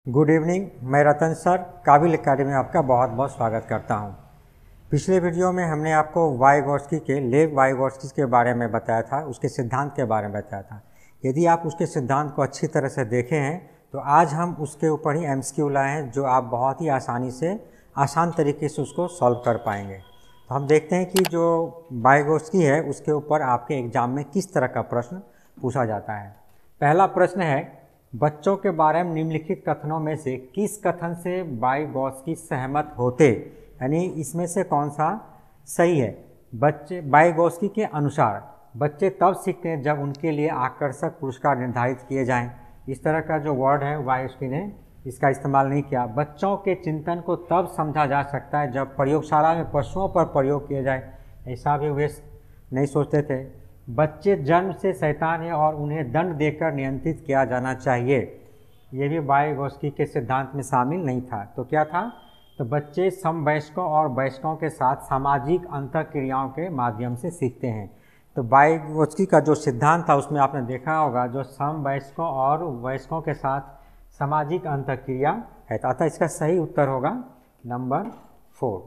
Good evening. मैं रतन sir काबिल academy में आपका बहुत बहुत स्वागत करता हूं। पिछले वीडियो में हमने आपको वाइगोत्स्की के लेव वाइगोत्स्की के बारे में बताया था, उसके सिद्धांत के बारे में बताया था। यदि आप उसके सिद्धांत को अच्छी तरह से देखे हैं तो आज हम उसके ऊपर ही एमसीक्यू लाए हैं, जो आप बहुत ही आसानी से आसान तरीके से उसको सॉल्व कर पाएंगे। तो हम देखते हैं कि जो वाइगोत्स्की है उसके ऊपर आपके एग्ज़ाम में किस तरह का प्रश्न पूछा जाता है। पहला प्रश्न है, बच्चों के बारे में निम्नलिखित कथनों में से किस कथन से वाइगोत्स्की सहमत होते, यानी इसमें से कौन सा सही है। बच्चे वाइगोत्स्की के अनुसार बच्चे तब सीखते हैं जब उनके लिए आकर्षक पुरस्कार निर्धारित किए जाएं। इस तरह का जो वर्ड है वाइगोत्स्की ने इसका इस्तेमाल नहीं किया। बच्चों के चिंतन को तब समझा जा सकता है जब प्रयोगशाला में पशुओं पर प्रयोग किया जाए, ऐसा भी वे नहीं सोचते थे। बच्चे जन्म से शैतान है और उन्हें दंड देकर नियंत्रित किया जाना चाहिए, ये भी वाइगोत्स्की के सिद्धांत में शामिल नहीं था। तो क्या था, तो बच्चे समवयस्कों और वयस्कों के साथ सामाजिक अंतःक्रियाओं के माध्यम से सीखते हैं। तो वाइगोत्स्की का जो सिद्धांत था उसमें आपने देखा होगा जो समवयस्कों और वयस्कों के साथ सामाजिक अंतःक्रिया है। अतः इसका सही उत्तर होगा नंबर 4।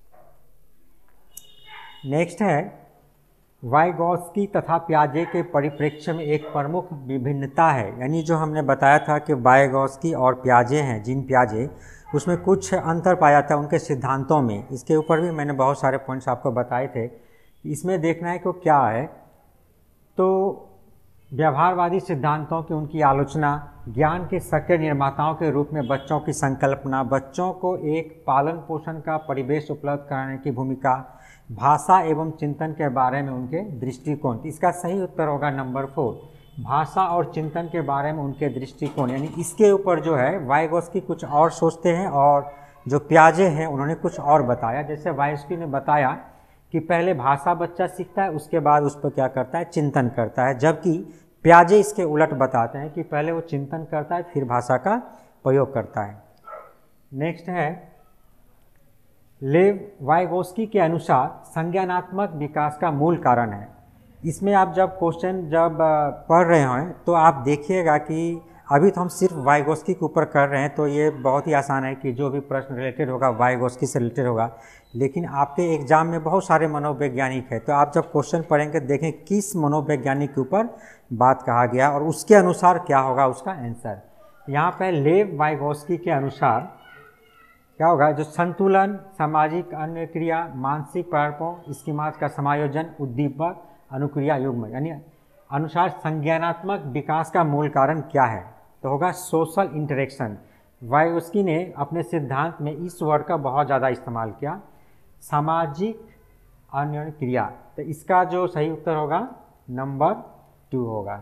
नेक्स्ट है, वाइगोत्स्की तथा पियाजे के परिप्रेक्ष्य में एक प्रमुख विभिन्नता है। यानी जो हमने बताया था कि वाइगोत्स्की और पियाजे हैं, जीन पियाजे, उसमें कुछ अंतर पाया जाता है उनके सिद्धांतों में। इसके ऊपर भी मैंने बहुत सारे पॉइंट्स आपको बताए थे। इसमें देखना है कि क्या है, तो व्यवहारवादी सिद्धांतों की उनकी आलोचना, ज्ञान के सक्रिय निर्माताओं के रूप में बच्चों की संकल्पना, बच्चों को एक पालन पोषण का परिवेश उपलब्ध कराने की भूमिका, भाषा एवं चिंतन के बारे में उनके दृष्टिकोण। इसका सही उत्तर होगा नंबर 4, भाषा और चिंतन के बारे में उनके दृष्टिकोण। यानी इसके ऊपर जो है वाइगोत्स्की कुछ और सोचते हैं और जो पियाजे हैं उन्होंने कुछ और बताया। जैसे वाइगोत्स्की ने बताया कि पहले भाषा बच्चा सीखता है, उसके बाद उस पर क्या करता है, चिंतन करता है, जबकि पियाजे इसके उलट बताते हैं कि पहले वो चिंतन करता है फिर भाषा का प्रयोग करता है। नेक्स्ट है, लेव वाइगोत्स्की के अनुसार संज्ञानात्मक विकास का मूल कारण है। इसमें आप जब क्वेश्चन पढ़ रहे हैं तो आप देखिएगा कि अभी तो हम सिर्फ वाइगोत्स्की के ऊपर कर रहे हैं, तो ये बहुत ही आसान है कि जो भी प्रश्न रिलेटेड होगा वाइगोत्स्की से रिलेटेड होगा। लेकिन आपके एग्जाम में बहुत सारे मनोवैज्ञानिक है, तो आप जब क्वेश्चन पढ़ेंगे देखें किस मनोवैज्ञानिक के ऊपर बात कहा गया और उसके अनुसार क्या होगा उसका आंसर। यहाँ पर लेव वाइगोत्स्की के अनुसार क्या होगा, जो संतुलन, सामाजिक अनुक्रिया, मानसिक प्रारूपों, स्कीमास का समायोजन, उद्दीपक, अनुक्रिया युग्म, यानी अनुसार संज्ञानात्मक विकास का मूल कारण क्या है, तो होगा सोशल इंटरेक्शन। वाइगोत्स्की ने अपने सिद्धांत में इस वर्ड का बहुत ज़्यादा इस्तेमाल किया, सामाजिक अनुक्रिया। तो इसका जो सही उत्तर होगा नंबर 2 होगा।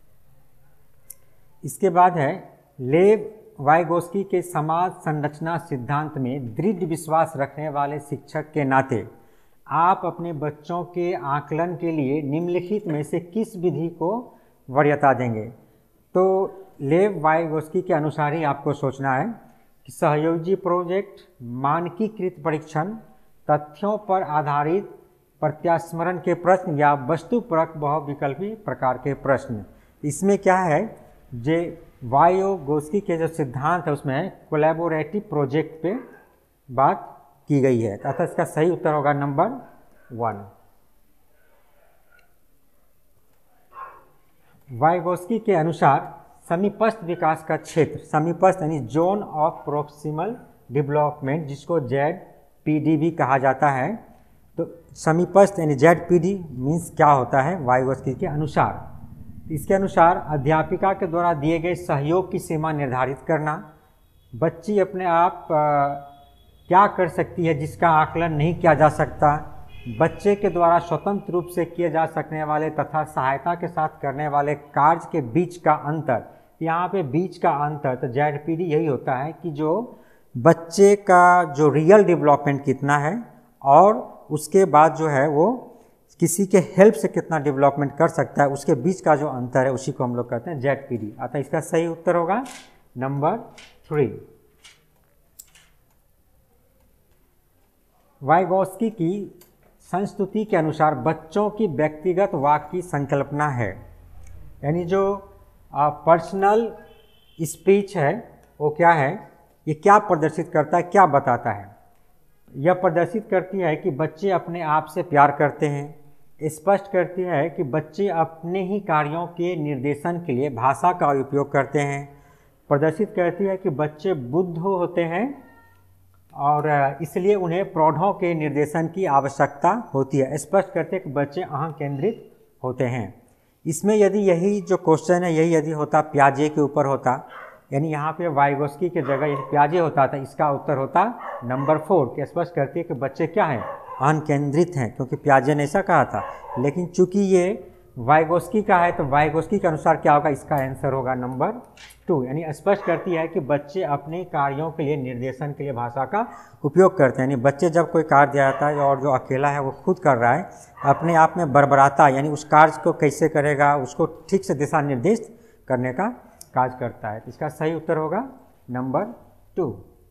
इसके बाद है, लेव वाइगोत्स्की के समाज संरचना सिद्धांत में दृढ़ विश्वास रखने वाले शिक्षक के नाते आप अपने बच्चों के आकलन के लिए निम्नलिखित में से किस विधि को वरीयता देंगे। तो लेव वाइगोत्स्की के अनुसार ही आपको सोचना है कि सहयोगी प्रोजेक्ट, मानकीकृत परीक्षण, तथ्यों पर आधारित प्रत्यास्मरण के प्रश्न या वस्तुपरक बहुविकल्पी प्रकार के प्रश्न। इसमें क्या है, जे वाइगोत्स्की के जो सिद्धांत है उसमें कोलैबोरेटिव प्रोजेक्ट पे बात की गई है, अतः इसका सही उत्तर होगा नंबर 1। वाइगोत्स्की के अनुसार समीपस्थ विकास का क्षेत्र, समीपस्थ यानी जोन ऑफ प्रोक्सिमल डेवलपमेंट, जिसको ZPD भी कहा जाता है। तो समीपस्थ यानी ZPD मीन्स क्या होता है वाइगोत्स्की के अनुसार। इसके अनुसार अध्यापिका के द्वारा दिए गए सहयोग की सीमा निर्धारित करना, बच्ची अपने आप क्या कर सकती है जिसका आकलन नहीं किया जा सकता, बच्चे के द्वारा स्वतंत्र रूप से किए जा सकने वाले तथा सहायता के साथ करने वाले कार्य के बीच का अंतर। यहाँ पे बीच का अंतर, तो ZPD यही होता है कि जो बच्चे का जो रियल डेवलपमेंट कितना है और उसके बाद जो है वो किसी के हेल्प से कितना डेवलपमेंट कर सकता है, उसके बीच का जो अंतर है उसी को हम लोग कहते हैं ZPD। अतः इसका सही उत्तर होगा नंबर 3। वाइगोत्स्की की संस्तुति के अनुसार बच्चों की व्यक्तिगत वाक की संकल्पना है, यानी जो पर्सनल स्पीच है वो क्या है, ये क्या प्रदर्शित करता है, क्या बताता है? यह प्रदर्शित करती है कि बच्चे अपने आप से प्यार करते हैं। स्पष्ट करती है कि बच्चे अपने ही कार्यों के निर्देशन के लिए भाषा का उपयोग करते हैं। प्रदर्शित करती है कि बच्चे बुद्ध होते हैं और इसलिए उन्हें प्रौढ़ों के निर्देशन की आवश्यकता होती है। स्पष्ट करते हैं कि बच्चे अहं केंद्रित होते हैं। इसमें यदि यही जो क्वेश्चन है यही यदि होता प्याजे के ऊपर होता, यानी यहाँ पे वाइगोस्की के जगह यदि प्याजे होता था, इसका उत्तर होता नंबर 4 कि स्पष्ट करती है कि बच्चे क्या हैं, अहं केंद्रित हैं, क्योंकि प्याजे ने ऐसा कहा था। लेकिन चूंकि ये वाइगोस्की का है तो वाइगोस्की के अनुसार क्या होगा, इसका आंसर होगा नंबर 2, यानी स्पष्ट करती है कि बच्चे अपने कार्यों के लिए निर्देशन के लिए भाषा का उपयोग करते हैं। यानी बच्चे जब कोई कार्य दिया जाता है और जो अकेला है वो खुद कर रहा है, अपने आप में बड़बड़ाता है, यानी उस कार्य को कैसे करेगा उसको ठीक से दिशा निर्देश करने का कार्य करता है। इसका सही उत्तर होगा नंबर 2।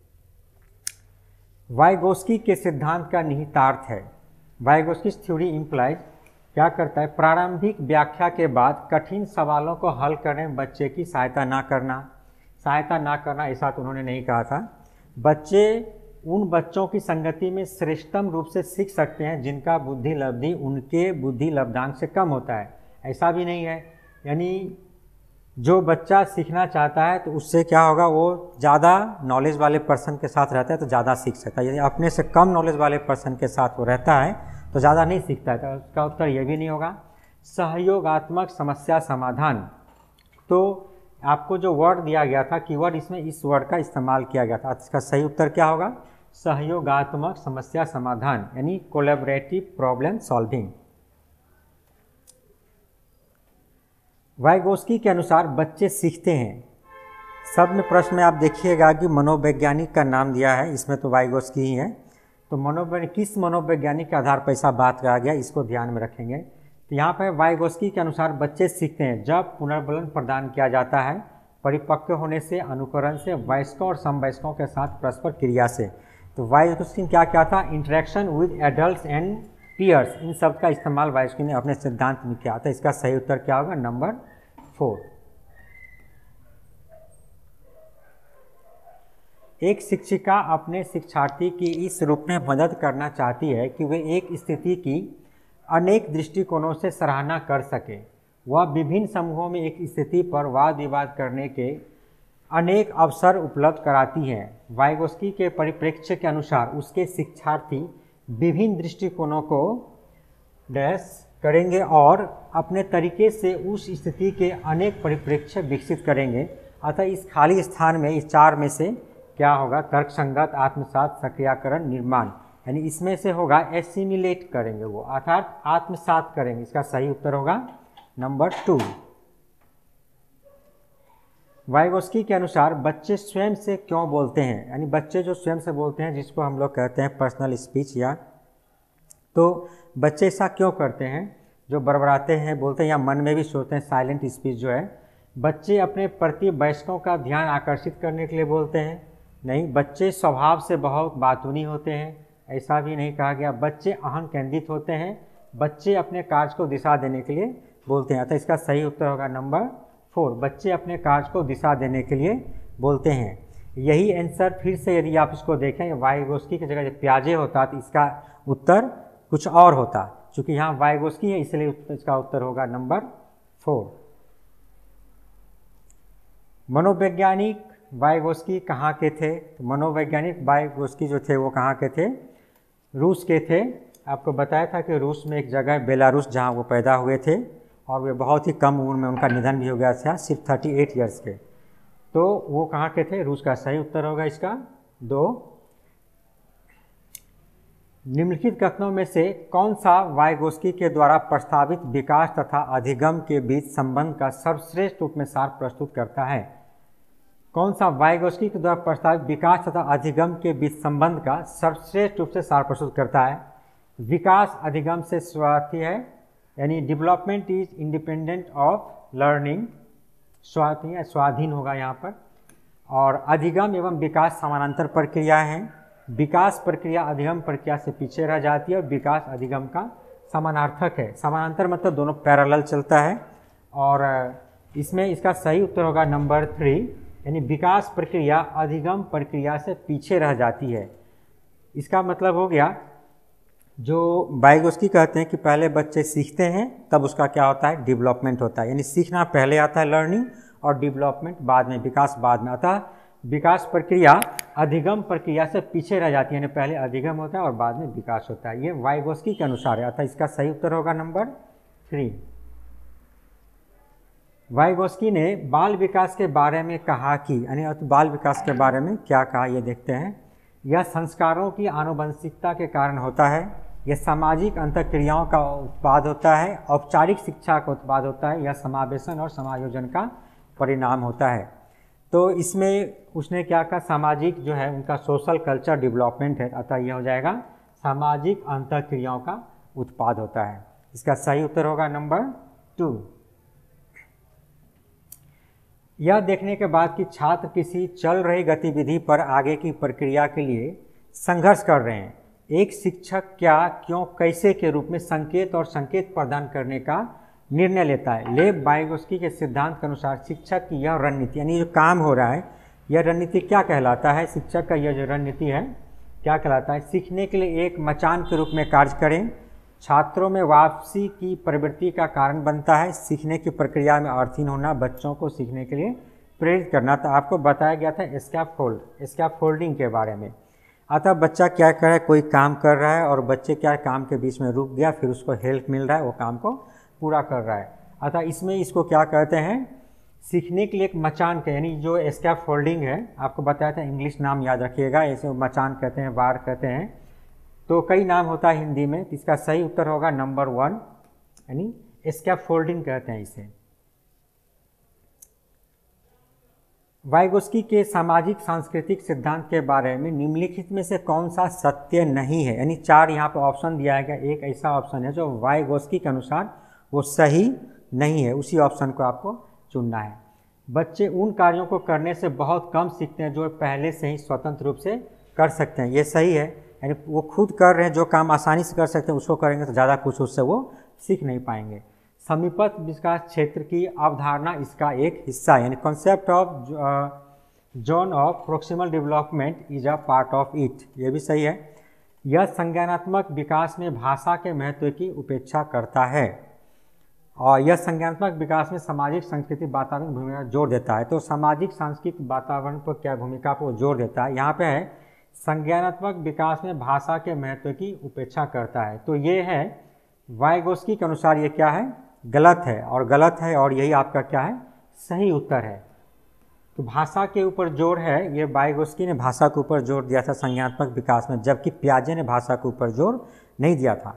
वाइगोस्की के सिद्धांत का निहितार्थ है। वाइगोस्की's थ्योरी इम्प्लाइज क्या करता है, प्रारंभिक व्याख्या के बाद कठिन सवालों को हल करने में बच्चे की सहायता ना करना ऐसा तो उन्होंने नहीं कहा था। बच्चे उन बच्चों की संगति में श्रेष्ठतम रूप से सीख सकते हैं जिनका बुद्धि लब्धि उनके बुद्धि लब्धांक से कम होता है, ऐसा भी नहीं है। यानी जो बच्चा सीखना चाहता है तो उससे क्या होगा, वो ज़्यादा नॉलेज वाले पर्सन के साथ रहता है तो ज़्यादा सीख सकता है। यदि अपने से कम नॉलेज वाले पर्सन के साथ वो रहता है तो ज़्यादा नहीं सीखता है, तो उसका उत्तर ये भी नहीं होगा। सहयोगात्मक समस्या समाधान, तो आपको जो वर्ड दिया गया था कीवर्ड, इसमें इस वर्ड का इस्तेमाल किया गया था। इसका सही उत्तर क्या होगा, सहयोगात्मक समस्या समाधान, यानी कोलैबोरेटिव प्रॉब्लम सॉल्विंग। वाइगोस्की के अनुसार बच्चे सीखते हैं। शब्द में प्रश्न में आप देखिएगा कि मनोवैज्ञानिक का नाम दिया है, इसमें तो वाइगोस्की ही है। तो किस मनोवैज्ञानिक के आधार पर ऐसा बात कहा गया, इसको ध्यान में रखेंगे। तो यहाँ पर वाइगोस्की के अनुसार बच्चे सीखते हैं जब पुनर्बलन प्रदान किया जाता है, परिपक्व होने से, अनुकरण से, वयस्कों और समवयस्कों के साथ परस्पर क्रिया से। तो वाइगोस्की क्या क्या था, interaction with adults and peers, इन सब का इस्तेमाल वाइगोस्की ने अपने सिद्धांत में किया था। इसका सही उत्तर क्या होगा, नंबर 4। एक शिक्षिका अपने शिक्षार्थी की इस रूप में मदद करना चाहती है कि वे एक स्थिति की अनेक दृष्टिकोणों से सराहना कर सके। वह विभिन्न समूहों में एक स्थिति पर वाद विवाद करने के अनेक अवसर उपलब्ध कराती है। वाइगोस्की के परिप्रेक्ष्य के अनुसार उसके शिक्षार्थी विभिन्न दृष्टिकोणों को डैश करेंगे और अपने तरीके से उस स्थिति के अनेक परिप्रेक्ष्य विकसित करेंगे। अतः इस खाली स्थान में इस 4 में से क्या होगा, तर्कसंगत, आत्मसात, सक्रियकरण, निर्माण, यानी इसमें से होगा एसिमिलेट करेंगे वो, अर्थात आत्मसात करेंगे। इसका सही उत्तर होगा नंबर 2। वाइगोस्की के अनुसार बच्चे स्वयं से क्यों बोलते हैं, यानी बच्चे जो स्वयं से बोलते हैं जिसको हम लोग कहते हैं पर्सनल स्पीच, या तो बच्चे ऐसा क्यों करते हैं, जो बड़बड़ाते हैं, बोलते हैं या मन में भी सोचते हैं, साइलेंट स्पीच जो है। बच्चे अपने प्रति वयस्कों का ध्यान आकर्षित करने के लिए बोलते हैं, नहीं। बच्चे स्वभाव से बहुत बातूनी होते हैं, ऐसा भी नहीं कहा गया। बच्चे अहं केंद्रित होते हैं, बच्चे अपने कार्य को दिशा देने के लिए बोलते हैं। अतः इसका सही उत्तर होगा नंबर 4, बच्चे अपने कार्य को दिशा देने के लिए बोलते हैं। यही आंसर फिर से यदि आप इसको देखें, वाइगोस्की की जगह प्याजे होता तो इसका उत्तर कुछ और होता, क्योंकि यहाँ वाइगोस्की है इसलिए इसका उत्तर होगा नंबर 4। मनोवैज्ञानिक वाइगोस्की कहाँ के थे, तो मनोवैज्ञानिक वाइगोस्की जो थे वो कहाँ के थे, रूस के थे। आपको बताया था कि रूस में एक जगह बेलारूस जहाँ वो पैदा हुए थे और वे बहुत ही कम उम्र में उनका निधन भी हो गया था, सिर्फ 38 ईयर्स के। तो वो कहाँ के थे, रूस का सही उत्तर होगा इसका 2। निम्नलिखित कथनों में से कौन सा वाइगोस्की के द्वारा प्रस्तावित विकास तथा अधिगम के बीच संबंध का सर्वश्रेष्ठ रूप में सार प्रस्तुत करता है। कौन सा वाइगोस्की के द्वारा प्रस्तावित विकास तथा अधिगम के बीच संबंध का सर्वश्रेष्ठ रूप से सार प्रस्तुत करता है। विकास अधिगम से स्वार्थी है, यानी development is independent of learning, स्वाधीन होगा यहाँ पर। और अधिगम एवं विकास समानांतर प्रक्रियाएं हैं। विकास प्रक्रिया अधिगम प्रक्रिया से पीछे रह जाती है और विकास अधिगम का समानार्थक है। समानांतर मतलब दोनों पैरेलल चलता है। और इसमें इसका सही उत्तर होगा नंबर 3, यानी विकास प्रक्रिया अधिगम प्रक्रिया से पीछे रह जाती है। इसका मतलब हो गया, जो वाइगोस्की कहते हैं कि पहले बच्चे सीखते हैं तब उसका क्या होता है, डेवलपमेंट होता है। यानी सीखना पहले आता है लर्निंग, और डेवलपमेंट बाद में, विकास बाद में। अतः विकास प्रक्रिया अधिगम प्रक्रिया से पीछे रह जाती है, यानी पहले अधिगम होता है और बाद में विकास होता है। ये वाइगोस्की के अनुसार है। अतः इसका सही उत्तर होगा नंबर 3। वाइगोस्की ने बाल विकास के बारे में कहा कि, यानी बाल विकास के बारे में क्या कहा ये देखते हैं। यह संस्कारों की आनुवंशिकता के कारण होता है, यह सामाजिक अंतःक्रियाओं का उत्पाद होता है, औपचारिक शिक्षा का उत्पाद होता है, यह समावेशन और समायोजन का परिणाम होता है। तो इसमें उसने क्या कहा, सामाजिक जो है उनका सोशल कल्चर डेवलपमेंट है। अतः यह हो जाएगा सामाजिक अंतःक्रियाओं का उत्पाद होता है। इसका सही उत्तर होगा नंबर 2। यह देखने के बाद कि छात्र किसी चल रही गतिविधि पर आगे की प्रक्रिया के लिए संघर्ष कर रहे हैं, एक शिक्षक क्या, क्यों, कैसे के रूप में संकेत और संकेत प्रदान करने का निर्णय लेता है। लेव वाइगोस्की के सिद्धांत के अनुसार शिक्षक की यह रणनीति, यानी जो काम हो रहा है यह रणनीति क्या कहलाता है, शिक्षक का यह जो रणनीति है क्या कहलाता है, सीखने के लिए एक मचान के रूप में कार्य करें, छात्रों में वापसी की प्रवृत्ति का कारण बनता है, सीखने की प्रक्रिया में अर्थहीन होना, बच्चों को सीखने के लिए प्रेरित करना। तो आपको बताया गया था स्कैफोल्डिंग के बारे में। अतः बच्चा क्या कर रहा है, कोई काम कर रहा है और बच्चे क्या काम के बीच में रुक गया, फिर उसको हेल्प मिल रहा है, वो काम को पूरा कर रहा है। अतः इसमें इसको क्या कहते हैं, सीखने के लिए एक मचान के, यानी जो स्कैफोल्डिंग है, आपको बताया था, इंग्लिश नाम याद रखिएगा, इसे मचान कहते हैं, वार कहते हैं, तो कई नाम होता है हिंदी में। तो इसका सही उत्तर होगा नंबर 1, यानी स्कैफोल्डिंग कहते हैं इसे। वाइगोस्की के सामाजिक सांस्कृतिक सिद्धांत के बारे में निम्नलिखित में से कौन सा सत्य नहीं है, यानी 4 यहाँ पे ऑप्शन दिया गया, एक ऐसा ऑप्शन है जो वाइगोस्की के अनुसार वो सही नहीं है, उसी ऑप्शन को आपको चुनना है। बच्चे उन कार्यों को करने से बहुत कम सीखते हैं जो पहले से ही स्वतंत्र रूप से कर सकते हैं, ये सही है। यानी वो खुद कर रहे हैं, जो काम आसानी से कर सकते हैं उसको करेंगे तो ज़्यादा कुछ उससे वो सीख नहीं पाएंगे। समीपस्थ विकास क्षेत्र की अवधारणा इसका एक हिस्सा है, यानी concept of zone of proximal development is a part of it, ये भी सही है। यह संज्ञानात्मक विकास में भाषा के महत्व की उपेक्षा करता है, और यह संज्ञानात्मक विकास में सामाजिक सांस्कृतिक वातावरण भूमिका जोर देता है। तो सामाजिक सांस्कृतिक वातावरण पर क्या भूमिका पर जोर देता है, यहाँ पे है संज्ञानात्मक विकास में भाषा के महत्व की उपेक्षा करता है। तो ये है वाइगोस्की के अनुसार ये क्या है, गलत है, और गलत है, और यही आपका क्या है, सही उत्तर है। तो भाषा के ऊपर जोर है, ये वाइगोस्की ने भाषा के ऊपर जोर दिया था संज्ञानात्मक विकास में, जबकि पियाजे ने भाषा के ऊपर जोर नहीं दिया था।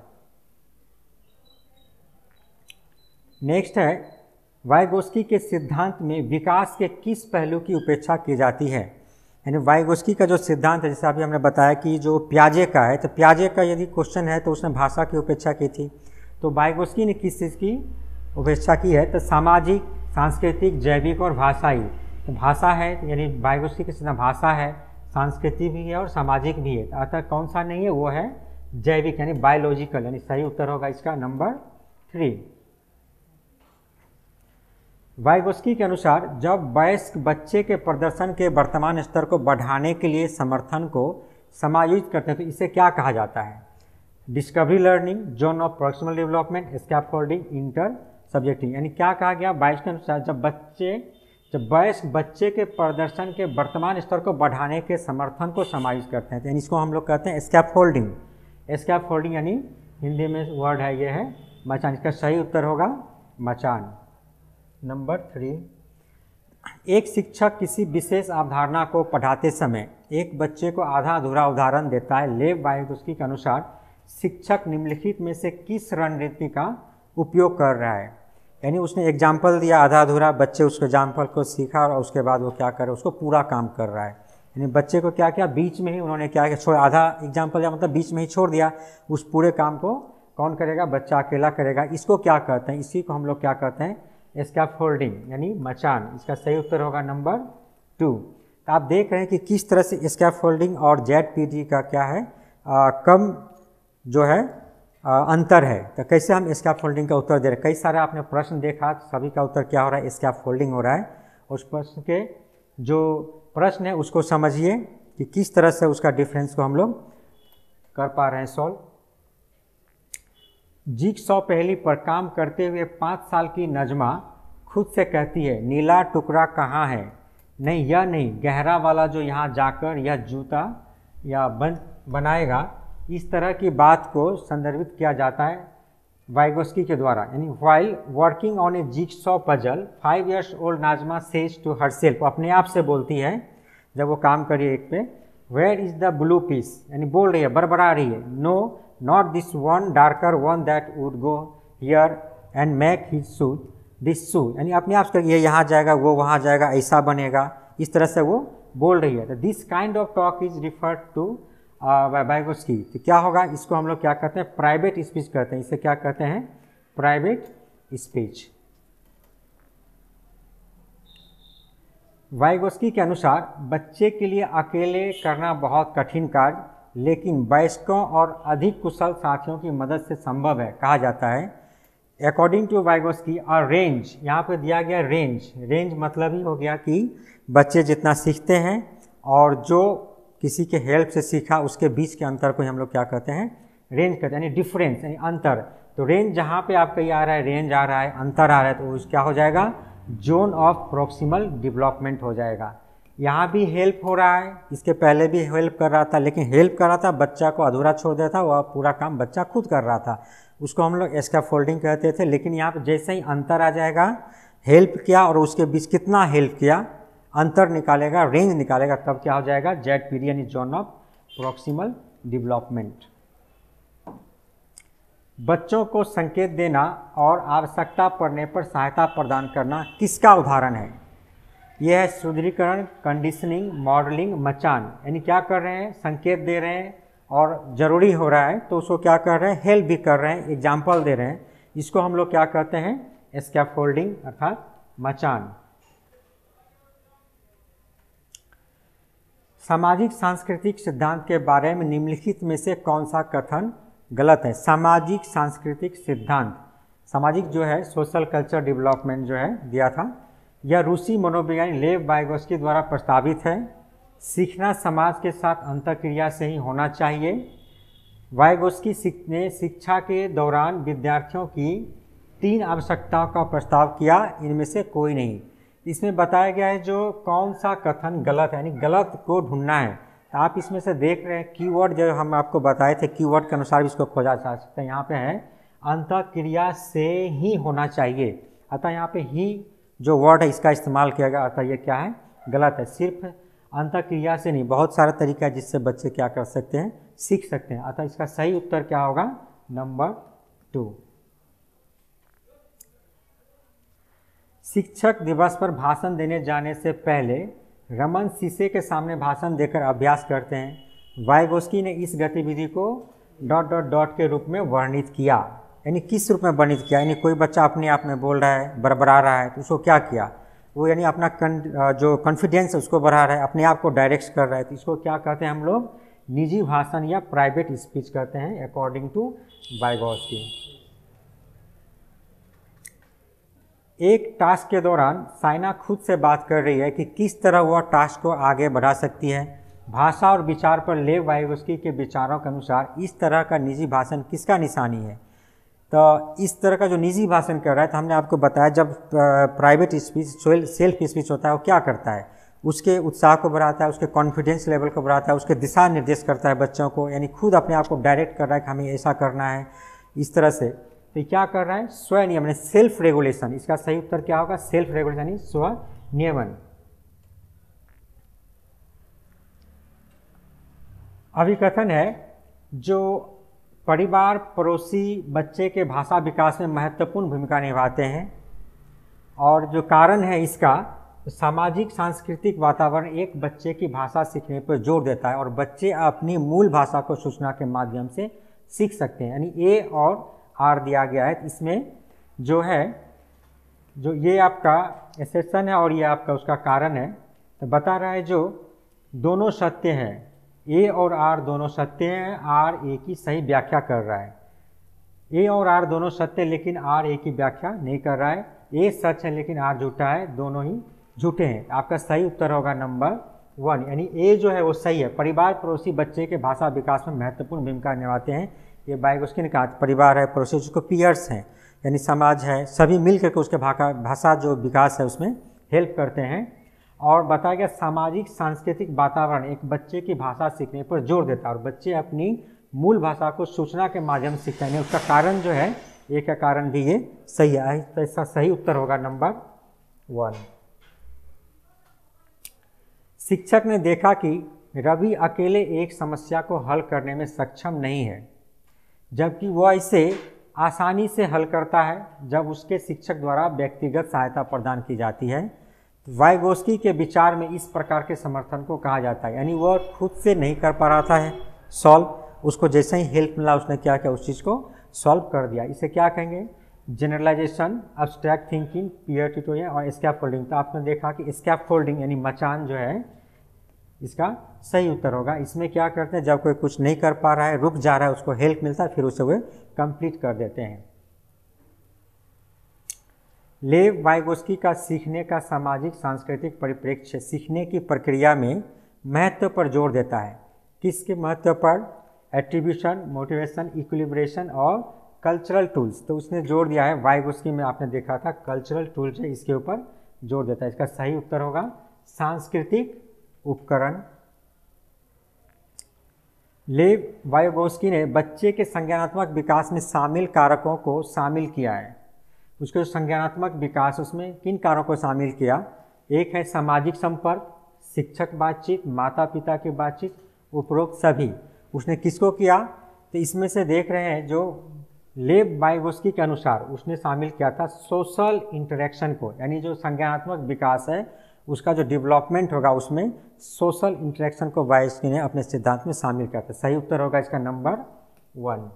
नेक्स्ट है, वाइगोस्की के सिद्धांत में विकास के किस पहलू की उपेक्षा की जाती है। यानी वाइगोस्की का जो सिद्धांत है, जैसे अभी हमने बताया कि जो पियाजे का है, तो पियाजे का यदि क्वेश्चन है तो उसने भाषा की उपेक्षा की थी, तो वाइगोस्की ने किस चीज़ की उपेक्षा की है, तो सामाजिक, सांस्कृतिक, जैविक और भाषाई। तो भाषा है, यानी वाइगोस्की के सिद्धांत भाषा है, सांस्कृतिक भी है और सामाजिक भी है। अतः कौन सा नहीं है, वो है जैविक, यानी बायोलॉजिकल, यानी सही उत्तर होगा इसका नंबर 3। वाइगोस्की के अनुसार जब वयस्क बच्चे के प्रदर्शन के वर्तमान स्तर को बढ़ाने के लिए समर्थन को समायोजित करते हैं तो इसे क्या कहा जाता है, discovery learning, zone of proximal development, scaffolding, inter subjecting. यानी क्या कहा गया, वाइगोस्की के अनुसार जब वयस्क बच्चे के प्रदर्शन के वर्तमान स्तर को बढ़ाने के समर्थन को समायोजित करते हैं, तो यानी इसको हम लोग कहते हैं स्कैफोल्डिंग। स्कैफोल्डिंग यानी हिंदी में वर्ड है ये है मचान, इसका सही उत्तर होगा मचान, नंबर 3। एक शिक्षक किसी विशेष अवधारणा को पढ़ाते समय एक बच्चे को आधा अधूरा उदाहरण देता है। लेव वाइगोस्की के अनुसार शिक्षक निम्नलिखित में से किस रणनीति का उपयोग कर रहा है, यानी उसने एग्जाम्पल दिया आधा अधूरा, बच्चे उस एग्जाम्पल को सीखा और उसके बाद वो क्या करे, उसको पूरा काम कर रहा है। यानी बच्चे को क्या किया, बीच में ही उन्होंने क्या किया, छोड़, आधा एग्जाम्पल या मतलब बीच में ही छोड़ दिया, उस पूरे काम को कौन करेगा, बच्चा अकेला करेगा। इसको क्या कहते हैं, इसी को हम लोग क्या कहते हैं, स्कैफोल्डिंग यानी मचान। इसका सही उत्तर होगा नंबर 2। तो आप देख रहे हैं कि किस तरह से स्कैफोल्डिंग और जेडपीटी का क्या है, कम जो है अंतर है। तो कैसे हम स्कैफोल्डिंग का उत्तर दे रहे हैं, कई सारे आपने प्रश्न देखा, सभी का उत्तर क्या हो रहा है, स्कैफोल्डिंग हो रहा है। उस प्रश्न के जो प्रश्न है उसको समझिए कि किस तरह से उसका डिफरेंस को हम लोग कर पा रहे हैं सॉल्व। जिगसॉ पहेली पर काम करते हुए 5 साल की नजमा खुद से कहती है नीला टुकड़ा कहाँ है, नहीं यह नहीं, गहरा वाला जो यहाँ जाकर यह जूता या बनाएगा। इस तरह की बात को संदर्भित किया जाता है वाइगोस्की के द्वारा। यानी while working on a jigsaw puzzle 5 years old Najma says to herself, अपने आप से बोलती है जब वो काम करिए एक पे, where is the blue piece, यानी बोल रही है, बरबरा रही है, no not this one darker one that would go here and make his shoe this shoe, यानी अपने आप से ये यहाँ जाएगा वो वहाँ जाएगा ऐसा बनेगा, इस तरह से वो बोल रही है। तो this kind of talk is referred to Vygotsky. तो क्या होगा, इसको हम लोग क्या कहते हैं, प्राइवेट स्पीच कहते हैं। इसे क्या कहते हैं, प्राइवेट स्पीच। वाइगोस्की के अनुसार बच्चे के लिए अकेले करना बहुत कठिन कार्य, लेकिन वयस्कों और अधिक कुशल साथियों की मदद से संभव है। कहा जाता है according to Vygotsky a range, यहाँ पे दिया गया रेंज, रेंज मतलब ही हो गया कि बच्चे जितना सीखते हैं और जो किसी के हेल्प से सीखा उसके बीच के अंतर को हम लोग क्या कहते हैं, रेंज कहते हैं, यानी डिफरेंस यानी अंतर। तो रेंज जहाँ पे आपका ये आ रहा है, रेंज आ रहा है, अंतर आ रहा है, तो वो क्या हो जाएगा, जोन ऑफ प्रॉक्सिमल डेवलपमेंट हो जाएगा। यहाँ भी हेल्प हो रहा है, इसके पहले भी हेल्प कर रहा था, लेकिन हेल्प कर रहा था बच्चा को अधूरा छोड़ देता, वह पूरा काम बच्चा खुद कर रहा था, उसको हम लोग स्कैफोल्डिंग कहते थे। लेकिन यहाँ पर जैसे ही अंतर आ जाएगा, हेल्प किया और उसके बीच कितना हेल्प किया, अंतर निकालेगा, रेंज निकालेगा, तब क्या हो जाएगा, जेड पीरियड यानी जोन ऑफ प्रॉक्सिमल डेवलपमेंट। बच्चों को संकेत देना और आवश्यकता पड़ने पर सहायता प्रदान करना किसका उदाहरण है? यह है सुदृढ़ीकरण, कंडीशनिंग, मॉडलिंग, मचान। यानी क्या कर रहे हैं, संकेत दे रहे हैं और ज़रूरी हो रहा है तो उसको क्या कर रहे हैं, हेल्प भी कर रहे हैं, एग्जाम्पल दे रहे हैं। इसको हम लोग क्या कहते हैं, स्कैफोल्डिंग अर्थात मचान। सामाजिक सांस्कृतिक सिद्धांत के बारे में निम्नलिखित में से कौन सा कथन गलत है? सामाजिक सांस्कृतिक सिद्धांत, सामाजिक जो है सोशल कल्चर डेवलपमेंट जो है दिया था, यह रूसी मनोविज्ञानी लेव वाइगोस्की द्वारा प्रस्तावित है। सीखना समाज के साथ अंतःक्रिया से ही होना चाहिए। वाइगोस्की ने शिक्षा के दौरान विद्यार्थियों की 3 आवश्यकताओं का प्रस्ताव किया, इनमें से कोई नहीं। इसमें बताया गया है जो कौन सा कथन गलत है, यानी गलत को ढूंढना है। तो आप इसमें से देख रहे हैं कीवर्ड जो हम आपको बताए थे, कीवर्ड के अनुसार भी इसको खोजा जा सकता है। यहाँ पे है अंतःक्रिया से ही होना चाहिए, अतः यहाँ पे ही जो वर्ड है इसका इस्तेमाल किया गया, अतः ये क्या है, गलत है। सिर्फ अंतःक्रिया से नहीं, बहुत सारा तरीका है जिससे बच्चे क्या कर सकते हैं, सीख सकते हैं। अतः इसका सही उत्तर क्या होगा, नंबर 2। शिक्षक दिवस पर भाषण देने जाने से पहले रमन शीशे के सामने भाषण देकर अभ्यास करते हैं। वाइगोस्की ने इस गतिविधि को ... के रूप में वर्णित किया। यानी किस रूप में वर्णित किया, यानी कोई बच्चा अपने आप में बोल रहा है, बरबरा रहा है, तो उसको क्या किया, वो यानी अपना जो कॉन्फिडेंस है उसको बढ़ा रहा है, अपने आप को डायरेक्ट कर रहा है, तो इसको क्या कहते हैं हम लोग, निजी भाषण या प्राइवेट स्पीच कहते हैं अकॉर्डिंग टू वाइगोस्की। एक टास्क के दौरान साइना खुद से बात कर रही है कि किस तरह वह टास्क को आगे बढ़ा सकती है। भाषा और विचार पर लेव वाइगोस्की के विचारों के अनुसार इस तरह का निजी भाषण किसका निशानी है? तो इस तरह का जो निजी भाषण कर रहा है, तो हमने आपको बताया जब प्राइवेट स्पीच, सेल्फ स्पीच होता है, वो क्या करता है, उसके उत्साह को बढ़ाता है, उसके कॉन्फिडेंस लेवल को बढ़ाता है, उसके दिशा निर्देश करता है बच्चों को, यानी खुद अपने आप को डायरेक्ट कर रहा है कि हमें ऐसा करना है, इस तरह से। तो क्या कर रहा है, स्वनियमन, सेल्फ रेगुलेशन। इसका सही उत्तर क्या होगा, सेल्फ रेगुलेशन यानी स्वनियमन। अभिकथन है जो परिवार पड़ोसी बच्चे के भाषा विकास में महत्वपूर्ण भूमिका निभाते हैं, और जो कारण है इसका, सामाजिक सांस्कृतिक वातावरण एक बच्चे की भाषा सीखने पर जोर देता है और बच्चे अपनी मूल भाषा को सूचना के माध्यम से सीख सकते हैं। यानी ए और आर दिया गया है, इसमें जो है, जो ये आपका एक्सेप्शन है और ये आपका उसका कारण है। तो बता रहा है जो दोनों सत्य हैं, ए और आर दोनों सत्य हैं, आर ए की सही व्याख्या कर रहा है। ए और आर दोनों सत्य, लेकिन आर ए की व्याख्या नहीं कर रहा है। ए सच है लेकिन आर झूठा है, दोनों ही झूठे हैं। आपका सही उत्तर होगा नंबर 1, यानी ए जो है वो सही है। परिवार पड़ोसी बच्चे के भाषा विकास में महत्वपूर्ण भूमिका निभाते हैं। ये वाइगोस्की ने कहा परिवार है, पड़ोसी जिसको पीयर्स हैं यानी समाज है, सभी मिल करके उसके भाषा जो विकास है उसमें हेल्प करते हैं। और बताया गया सामाजिक सांस्कृतिक वातावरण एक बच्चे की भाषा सीखने पर जोर देता है और बच्चे अपनी मूल भाषा को सूचना के माध्यम से सीखते हैं। उसका कारण जो है ए का कारण भी ये सही है, तो इसका सही उत्तर होगा नंबर 1। शिक्षक ने देखा कि रवि अकेले एक समस्या को हल करने में सक्षम नहीं है, जबकि वह इसे आसानी से हल करता है जब उसके शिक्षक द्वारा व्यक्तिगत सहायता प्रदान की जाती है। वाइगोस्की के विचार में इस प्रकार के समर्थन को कहा जाता है, यानी वह खुद से नहीं कर पा रहा था है सॉल्व, उसको जैसे ही हेल्प मिला उसने क्या किया, उस चीज़ को सॉल्व कर दिया। इसे क्या कहेंगे, generalisation, abstract thinking, peer tutorial और स्कैफोल्डिंग। तो आपने देखा कि स्कैफोल्डिंग यानी मचान जो है इसका सही उत्तर होगा। इसमें क्या करते हैं, जब कोई कुछ नहीं कर पा रहा है, रुक जा रहा है, उसको हेल्प मिलता है, फिर उसे वे कंप्लीट कर देते हैं। लेव वाइगोस्की का सीखने का सामाजिक सांस्कृतिक परिप्रेक्ष्य सीखने की प्रक्रिया में महत्व पर जोर देता है। किसके महत्व पर, एट्रीब्यूशन, मोटिवेशन, इक्विलिब्रेशन और कल्चरल टूल्स। तो उसने जोर दिया है वाइगोस्की में, आपने देखा था कल्चरल टूल्स है इसके ऊपर जोर देता है। इसका सही उत्तर होगा सांस्कृतिक उपकरण। लेव वाइगोस्की ने बच्चे के संज्ञानात्मक विकास में शामिल कारकों को शामिल किया है। उसके जो संज्ञानात्मक विकास उसमें किन कारकों को शामिल किया, एक है सामाजिक संपर्क, शिक्षक बातचीत, माता पिता की बातचीत, उपरोक्त सभी। उसने किसको किया, तो इसमें से देख रहे हैं जो लेव वाइगोस्की के अनुसार उसने शामिल किया था सोशल इंटरेक्शन को, यानी जो संज्ञानात्मक विकास है उसका जो डेवलपमेंट होगा उसमें सोशल इंटरेक्शन को वाइगोस्की ने अपने सिद्धांत में शामिल किया था। सही उत्तर होगा इसका नंबर 1।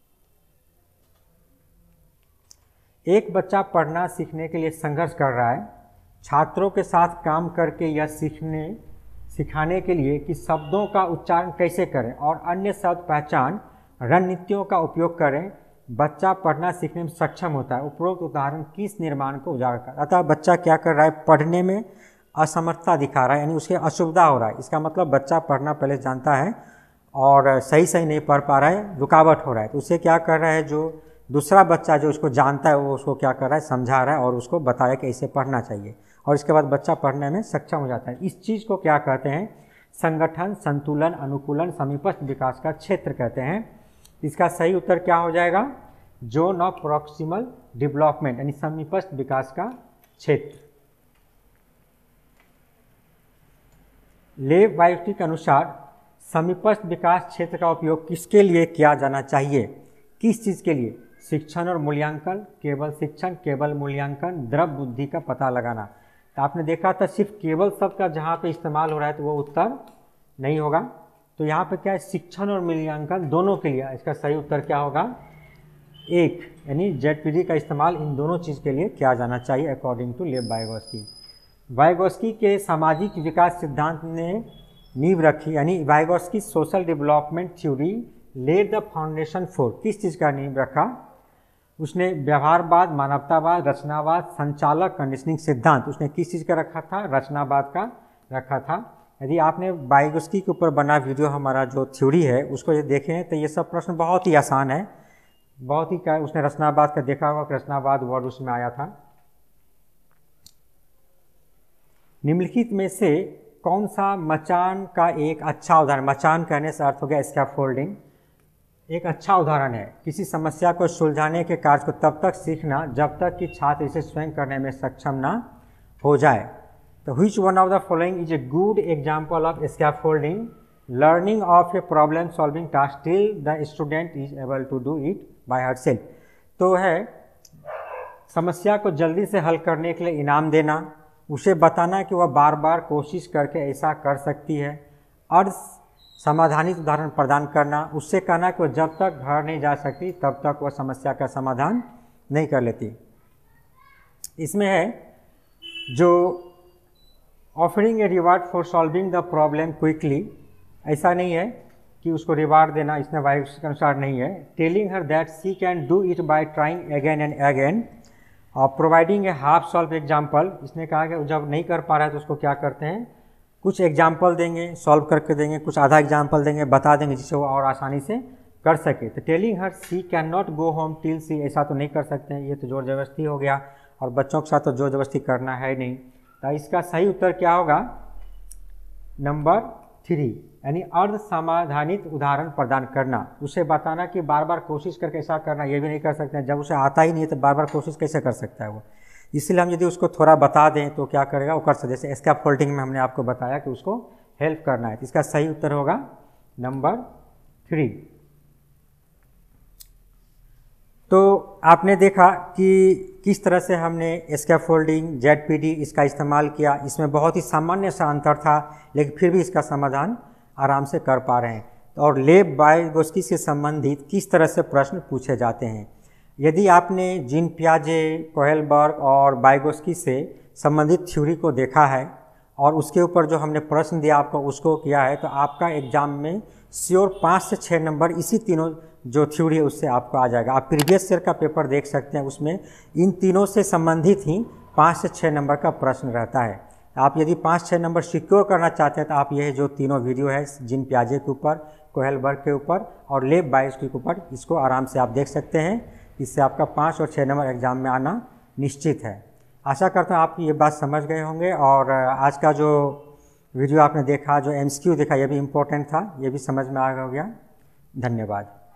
एक बच्चा पढ़ना सीखने के लिए संघर्ष कर रहा है। छात्रों के साथ काम करके यह सिखाने के लिए कि शब्दों का उच्चारण कैसे करें और अन्य शब्द पहचान रणनीतियों का उपयोग करें, बच्चा पढ़ना सीखने में सक्षम होता है। उपरोक्त उदाहरण किस निर्माण को उजागर करता है। अतः बच्चा क्या कर रहा है, पढ़ने में असमर्थता दिखा रहा है, यानी उसके असुविधा हो रहा है। इसका मतलब बच्चा पढ़ना पहले जानता है और सही नहीं पढ़ पा रहा है, रुकावट हो रहा है। तो उसे क्या कर रहा है, जो दूसरा बच्चा जो उसको जानता है वो उसको क्या कर रहा है, समझा रहा है और उसको बताया कि ऐसे पढ़ना चाहिए, और इसके बाद बच्चा पढ़ने में सक्षम हो जाता है। इस चीज़ को क्या कहते हैं, संगठन, संतुलन, अनुकूलन, समीपस्थ विकास का क्षेत्र कहते हैं। इसका सही उत्तर क्या हो जाएगा, जोन ऑफ प्रॉक्सिमल डेवलपमेंट, यानी समीपस्थ विकास का क्षेत्र। लेव वाइगोस्की के अनुसार समीपस्थ विकास क्षेत्र का उपयोग किसके लिए किया जाना चाहिए, किस चीज़ के लिए, शिक्षण और मूल्यांकन, केवल शिक्षण, केवल मूल्यांकन, द्रव बुद्धि का पता लगाना। तो आपने देखा था सिर्फ केवल शब्द का जहाँ पे इस्तेमाल हो रहा है तो वो उत्तर नहीं होगा। तो यहाँ पे क्या है, शिक्षण और मूल्यांकन दोनों के लिए। इसका सही उत्तर क्या होगा, 1, यानी जेडपीडी का इस्तेमाल इन दोनों चीज़ के लिए किया जाना चाहिए according to Lev Vygotsky. Vygotsky के सामाजिक विकास सिद्धांत ने नींव रखी, यानी Vygotsky social development theory led the foundation for, किस चीज़ का नींव रखा, उसने व्यवहारवाद, मानवतावाद, रचनावाद, संचालक कंडीशनिंग सिद्धांत, उसने किस चीज़ का रखा था, रचनावाद का रखा था। यदि आपने वाइगोस्की के ऊपर बना वीडियो हमारा जो थ्योरी है उसको ये देखें तो ये सब प्रश्न बहुत ही आसान है, बहुत ही क्या, उसने रचनावाद का देखा होगा, रचनावाद वर्ड उसमें आया था। निम्नलिखित में से कौन सा मचान का एक अच्छा उदाहरण, मचान कहने से अर्थ हो गया स्कैफोल्डिंग, एक अच्छा उदाहरण है। किसी समस्या को सुलझाने के कार्य को तब तक सीखना जब तक कि छात्र इसे स्वयं करने में सक्षम ना हो जाए। तो which one of the following is a good example of scaffolding, learning of a problem solving task till the student is able to do it by herself. तो है समस्या को जल्दी से हल करने के लिए इनाम देना, उसे बताना कि वह बार बार कोशिश करके ऐसा कर सकती है, और समाधानित उदाहरण प्रदान करना, उससे कहना कि वह जब तक घर नहीं जा सकती तब तक वह समस्या का समाधान नहीं कर लेती। इसमें है जो offering a reward for solving the problem quickly, ऐसा नहीं है कि उसको रिवार्ड देना, इसमें वाइगोस्की के अनुसार नहीं है। Telling her that she can do it by trying again and again, और providing a half solve example, इसने कहा कि जब नहीं कर पा रहा है तो उसको क्या करते हैं, कुछ एग्जाम्पल देंगे, सॉल्व करके देंगे, कुछ आधा एग्जाम्पल देंगे, बता देंगे जिससे वो और आसानी से कर सके। तो telling her she can not go home till she, ऐसा तो नहीं कर सकते हैं, ये तो जोर जबरदस्ती हो गया, और बच्चों के साथ तो जोर जबरदस्ती करना है नहीं। तो इसका सही उत्तर क्या होगा, नंबर 3, यानी अर्ध समाधानित उदाहरण प्रदान करना। उसे बताना कि बार बार कोशिश करके ऐसा करना, ये भी नहीं कर सकते हैं, जब उसे आता ही नहीं है तो बार बार कोशिश कैसे कर सकता है वो। इसलिए हम यदि उसको थोड़ा बता दें तो क्या करेगा, वो कर सकते। जैसे स्कैफोल्डिंग में हमने आपको बताया कि उसको हेल्प करना है, तो इसका सही उत्तर होगा नंबर 3। तो आपने देखा कि किस तरह से हमने स्कैफोल्डिंग, ZPD इसका इस्तेमाल किया। इसमें बहुत ही सामान्य सा अंतर था, लेकिन फिर भी इसका समाधान आराम से कर पा रहे हैं। और लेब वाइगोस्की से संबंधित किस तरह से प्रश्न पूछे जाते हैं। यदि आपने जीन पियाजे, कोहेलबर्ग और वाइगोस्की से संबंधित थ्योरी को देखा है और उसके ऊपर जो हमने प्रश्न दिया आपको उसको किया है, तो आपका एग्जाम में श्योर 5 से 6 नंबर इसी तीनों जो थ्योरी है उससे आपको आ जाएगा। आप प्रीवियस ईयर का पेपर देख सकते हैं, उसमें इन तीनों से संबंधित ही 5 से 6 नंबर का प्रश्न रहता है। आप यदि 5-6 नंबर सिक्योर करना चाहते हैं तो आप यह जो तीनों वीडियो है जीन पियाजे के ऊपर, कोहेलबर्ग के ऊपर और लेब वाइगोस्की के ऊपर, इसको आराम से आप देख सकते हैं। इससे आपका 5 और 6 नंबर एग्जाम में आना निश्चित है। आशा करता हूँ आप ये बात समझ गए होंगे। और आज का जो वीडियो आपने देखा, जो MCQ देखा, ये भी इम्पोर्टेंट था, ये भी समझ में आ गया। धन्यवाद।